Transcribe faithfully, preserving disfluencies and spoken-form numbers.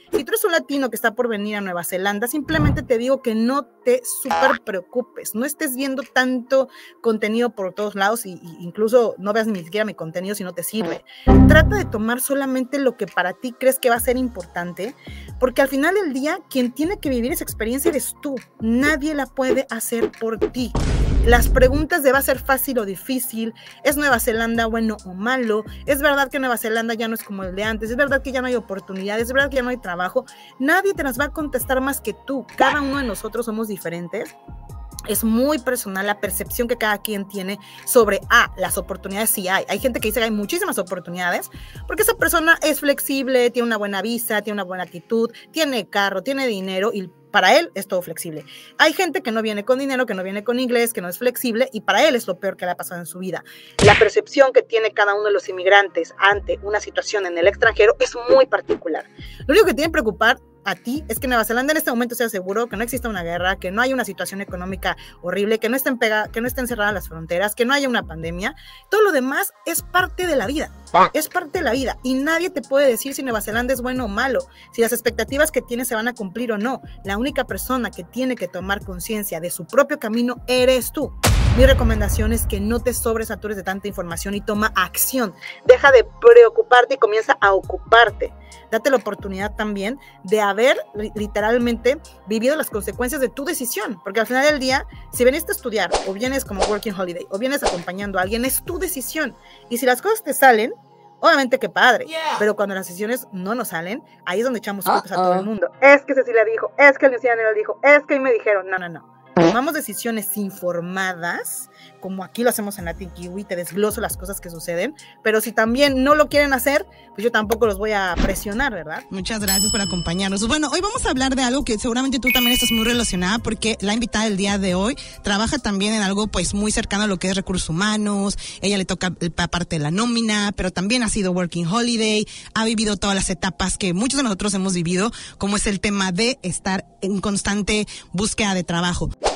Si tú eres un latino que está por venir a Nueva Zelanda, simplemente te digo que no te súper preocupes, no estés viendo tanto contenido por todos lados y, y incluso no veas ni siquiera mi contenido si no te sirve. Trata de tomar solamente lo que para ti crees que va a ser importante, porque al final del día quien tiene que vivir esa experiencia eres tú, nadie la puede hacer por ti. Las preguntas de va a ser fácil o difícil, ¿es Nueva Zelanda bueno o malo? ¿Es verdad que Nueva Zelanda ya no es como el de antes? ¿Es verdad que ya no hay oportunidades? ¿Es verdad que ya no hay trabajo? Nadie te las va a contestar más que tú. Cada uno de nosotros somos diferentes. Es muy personal la percepción que cada quien tiene sobre, ah, las oportunidades sí hay. Hay gente que dice que hay muchísimas oportunidades porque esa persona es flexible, tiene una buena visa, tiene una buena actitud, tiene carro, tiene dinero y para él es todo flexible. Hay gente que no viene con dinero, que no viene con inglés, que no es flexible y para él es lo peor que le ha pasado en su vida. La percepción que tiene cada uno de los inmigrantes ante una situación en el extranjero es muy particular. Lo único que tiene que preocupar a ti es que Nueva Zelanda en este momento sea seguro, que no exista una guerra, que no haya una situación económica horrible, que no estén pega, que no estén cerradas las fronteras, que no haya una pandemia. Todo lo demás es parte de la vida, es parte de la vida y nadie te puede decir si Nueva Zelanda es bueno o malo, si las expectativas que tienes se van a cumplir o no. La única persona que tiene que tomar conciencia de su propio camino eres tú. Mi recomendación es que no te sobresatures de tanta información y toma acción. Deja de preocuparte y comienza a ocuparte. Date la oportunidad también de haber literalmente vivido las consecuencias de tu decisión, porque al final del día, si veniste a estudiar o vienes como working holiday o vienes acompañando a alguien, es tu decisión. Y si las cosas te salen, obviamente que padre, yeah. Pero cuando las decisiones no nos salen, ahí es donde echamos culpas uh -oh. a todo el mundo. Es que Cecilia dijo, es que Luciana le dijo, es que me dijeron, no, no, no. Tomamos decisiones informadas, como aquí lo hacemos en Latin Kiwi, te desgloso las cosas que suceden, pero si también no lo quieren hacer, pues yo tampoco los voy a presionar, ¿verdad? Muchas gracias por acompañarnos. Bueno, hoy vamos a hablar de algo que seguramente tú también estás muy relacionada, porque la invitada del día de hoy trabaja también en algo pues muy cercano a lo que es recursos humanos. Ella le toca la parte de la nómina, pero también ha sido working holiday, ha vivido todas las etapas que muchos de nosotros hemos vivido, como es el tema de estar en constante búsqueda de trabajo.